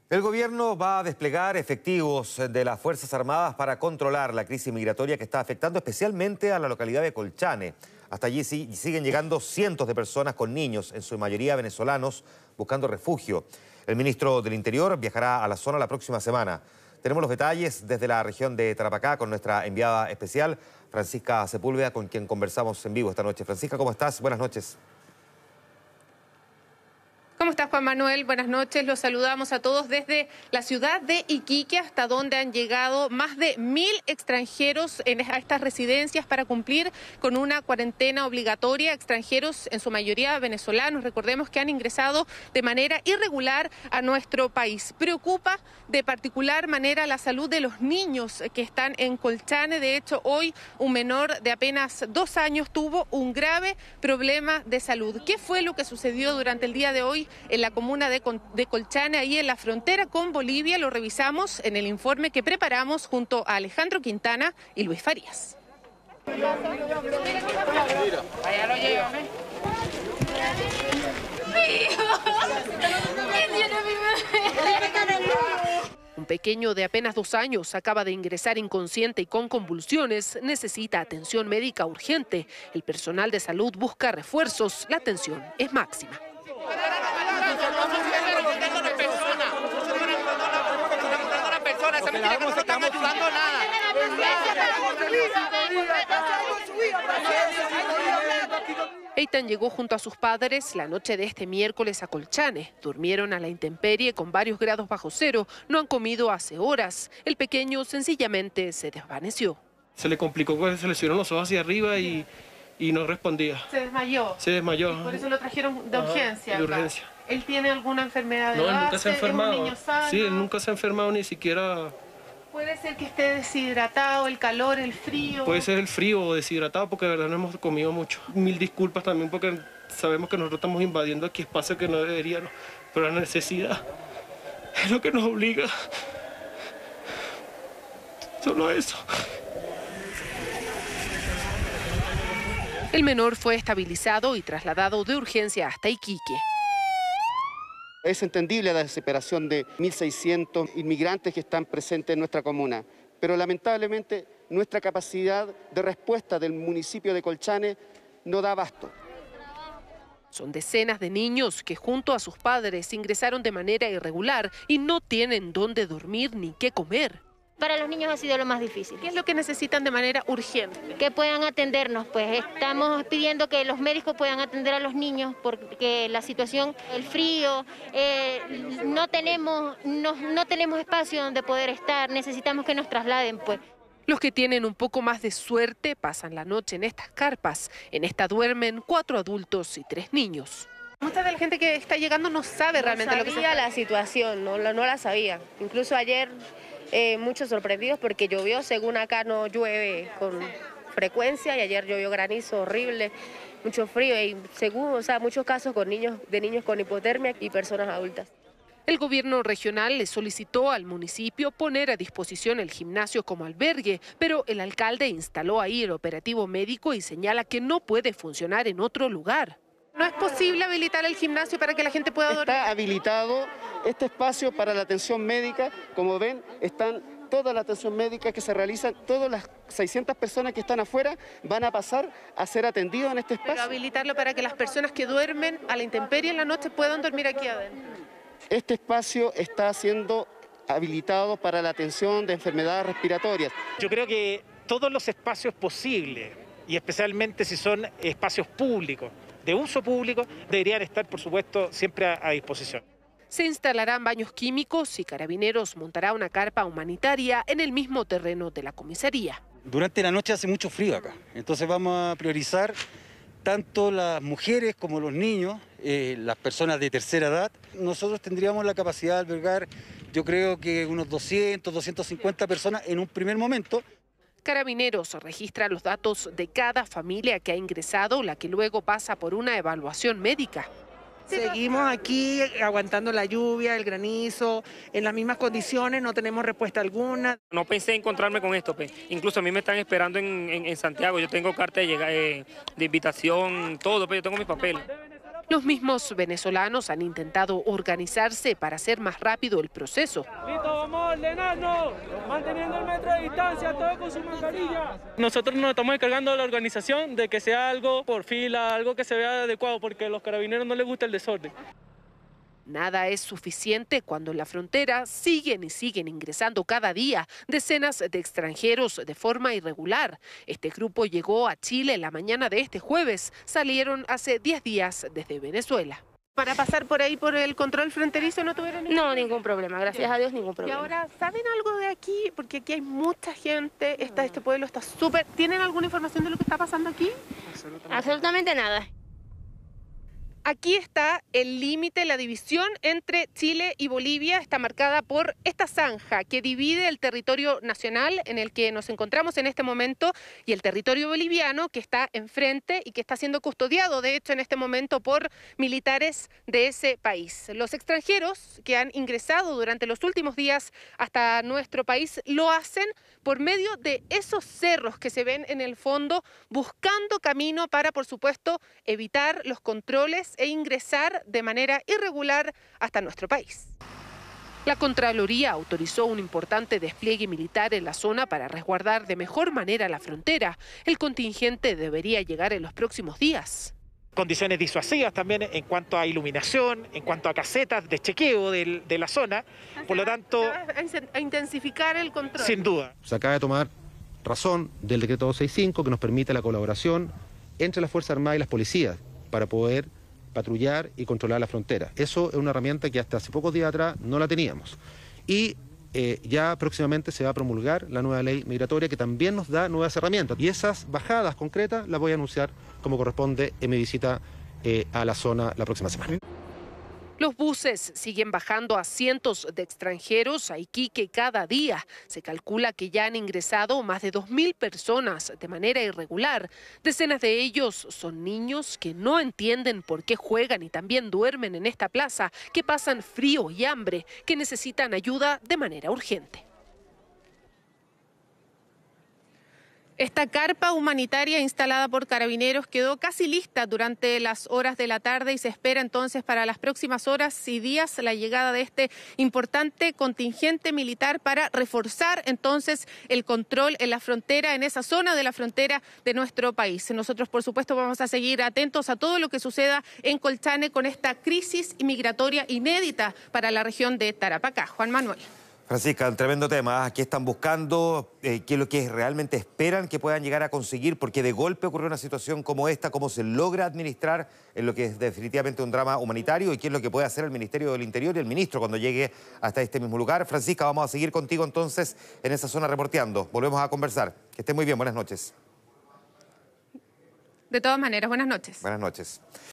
El gobierno va a desplegar efectivos de las Fuerzas Armadas para controlar la crisis migratoria que está afectando especialmente a la localidad de Colchane. Hasta allí siguen llegando cientos de personas con niños, en su mayoría venezolanos, buscando refugio. El ministro del Interior viajará a la zona la próxima semana. Tenemos los detalles desde la región de Tarapacá con nuestra enviada especial, Francisca Sepúlveda, con quien conversamos en vivo esta noche. Francisca, ¿cómo estás? Buenas noches. ¿Cómo estás, Juan Manuel? Buenas noches. Los saludamos a todos desde la ciudad de Iquique, hasta donde han llegado más de 1000 extranjeros a estas residencias para cumplir con una cuarentena obligatoria. Extranjeros, en su mayoría venezolanos, recordemos que han ingresado de manera irregular a nuestro país. Preocupa de particular manera la salud de los niños que están en Colchane. De hecho, hoy un menor de apenas 2 años tuvo un grave problema de salud. ¿Qué fue lo que sucedió durante el día de hoy en la comuna de Colchane, ahí en la frontera con Bolivia? Lo revisamos en el informe que preparamos junto a Alejandro Quintana y Luis Farías. Allá lo llevan, ¿eh? Un pequeño de apenas 2 años acaba de ingresar inconsciente y con convulsiones. Necesita atención médica urgente. El personal de salud busca refuerzos. La atención es máxima. Eitan llegó junto a sus padres la noche de este miércoles a Colchane. Durmieron a la intemperie con varios grados bajo cero. No han comido hace horas. El pequeño sencillamente se desvaneció. Se le complicó, se le subieron los ojos hacia arriba y no respondía. ¿Se desmayó? Se desmayó. Y por eso lo trajeron de urgencia. De urgencia. ¿Él tiene alguna enfermedad de No, él base? nunca se ha enfermado. ¿Es un niño sano? Sí, él nunca se ha enfermado ni siquiera. Puede ser que esté deshidratado, el calor, el frío. Puede ser el frío o deshidratado porque de verdad no hemos comido mucho. 1000 disculpas también porque sabemos que nosotros estamos invadiendo aquí espacios que no deberíamos, pero la necesidad es lo que nos obliga. Solo eso. El menor fue estabilizado y trasladado de urgencia hasta Iquique. Es entendible la desesperación de 1.600 inmigrantes que están presentes en nuestra comuna, pero lamentablemente nuestra capacidad de respuesta del municipio de Colchane no da abasto. Son decenas de niños que junto a sus padres ingresaron de manera irregular y no tienen dónde dormir ni qué comer. Para los niños ha sido lo más difícil. ¿Qué es lo que necesitan de manera urgente? Que puedan atendernos, pues estamos pidiendo que los médicos puedan atender a los niños porque la situación, el frío, no tenemos espacio donde poder estar, necesitamos que nos trasladen, pues. Los que tienen un poco más de suerte pasan la noche en estas carpas. En esta duermen 4 adultos y 3 niños. Mucha de la gente que está llegando no sabe realmente lo que se la situación, no la sabía. Incluso ayer muchos sorprendidos porque llovió, según acá no llueve con frecuencia y ayer llovió granizo horrible, mucho frío y según, muchos casos de niños con hipotermia y personas adultas. El gobierno regional le solicitó al municipio poner a disposición el gimnasio como albergue, pero el alcalde instaló ahí el operativo médico y señala que no puede funcionar en otro lugar. ¿No es posible habilitar el gimnasio para que la gente pueda dormir? Está habilitado este espacio para la atención médica. Como ven, están toda la atención médica que se realiza, todas las 600 personas que están afuera van a pasar a ser atendidos en este espacio. Pero habilitarlo para que las personas que duermen a la intemperie en la noche puedan dormir aquí adentro. Este espacio está siendo habilitado para la atención de enfermedades respiratorias. Yo creo que todos los espacios posibles, y especialmente si son espacios públicos, de uso público, deberían estar, por supuesto, siempre a disposición. Se instalarán baños químicos y Carabineros montará una carpa humanitaria en el mismo terreno de la comisaría. Durante la noche hace mucho frío acá, entonces vamos a priorizar tanto las mujeres como los niños, las personas de tercera edad. Nosotros tendríamos la capacidad de albergar, yo creo que unos 200, 250 personas en un primer momento. Carabineros registra los datos de cada familia que ha ingresado, la que luego pasa por una evaluación médica. Seguimos aquí aguantando la lluvia, el granizo, en las mismas condiciones, no tenemos respuesta alguna. No pensé encontrarme con esto, pues. Incluso a mí me están esperando en Santiago, yo tengo carta de invitación, todo, pues yo tengo mis papeles. Los mismos venezolanos han intentado organizarse para hacer más rápido el proceso. Listo, vamos a ordenarnos, manteniendo el metro de distancia, todo con su mascarilla. Nosotros nos estamos encargando de la organización de que sea algo por fila, algo que se vea adecuado, porque a los carabineros no les gusta el desorden. Nada es suficiente cuando en la frontera siguen ingresando cada día decenas de extranjeros de forma irregular. Este grupo llegó a Chile en la mañana de este jueves. Salieron hace 10 días desde Venezuela. ¿Para pasar por ahí por el control fronterizo no tuvieron ningún problema, gracias a Dios ningún problema. Y ahora, ¿saben algo de aquí? Porque aquí hay mucha gente, este pueblo está súper... ¿Tienen alguna información de lo que está pasando aquí? Absolutamente nada. Aquí está el límite, la división entre Chile y Bolivia está marcada por esta zanja que divide el territorio nacional en el que nos encontramos en este momento y el territorio boliviano que está enfrente y que está siendo custodiado, de hecho, en este momento por militares de ese país. Los extranjeros que han ingresado durante los últimos días hasta nuestro país lo hacen por medio de esos cerros que se ven en el fondo, buscando camino para, por supuesto, evitar los controles e ingresar de manera irregular hasta nuestro país. La Contraloría autorizó un importante despliegue militar en la zona para resguardar de mejor manera la frontera. El contingente debería llegar en los próximos días. Condiciones disuasivas también en cuanto a iluminación, en cuanto a casetas de chequeo de la zona, por lo tanto... A intensificar el control. Sin duda. Se acaba de tomar razón del decreto 265 que nos permite la colaboración entre las Fuerzas Armadas y las policías para poder patrullar y controlar la frontera. Eso es una herramienta que hasta hace pocos días atrás no la teníamos. Y ya próximamente se va a promulgar la nueva ley migratoria que también nos da nuevas herramientas. Y esas bajadas concretas las voy a anunciar como corresponde en mi visita a la zona la próxima semana. Los buses siguen bajando a cientos de extranjeros a Iquique cada día. Se calcula que ya han ingresado más de 2.000 personas de manera irregular. Decenas de ellos son niños que no entienden por qué juegan y también duermen en esta plaza, que pasan frío y hambre, que necesitan ayuda de manera urgente. Esta carpa humanitaria instalada por Carabineros quedó casi lista durante las horas de la tarde y se espera entonces para las próximas horas y días la llegada de este importante contingente militar para reforzar entonces el control en la frontera, en esa zona de la frontera de nuestro país. Nosotros, por supuesto, vamos a seguir atentos a todo lo que suceda en Colchane con esta crisis migratoria inédita para la región de Tarapacá. Juan Manuel. Francisca, un tremendo tema. ¿Qué están buscando? ¿Qué es lo que realmente esperan que puedan llegar a conseguir? Porque de golpe ocurrió una situación como esta. ¿Cómo se logra administrar en lo que es definitivamente un drama humanitario? ¿Y qué es lo que puede hacer el Ministerio del Interior y el ministro cuando llegue hasta este mismo lugar? Francisca, vamos a seguir contigo entonces en esa zona reporteando. Volvemos a conversar. Que esté muy bien. Buenas noches. De todas maneras, buenas noches. Buenas noches.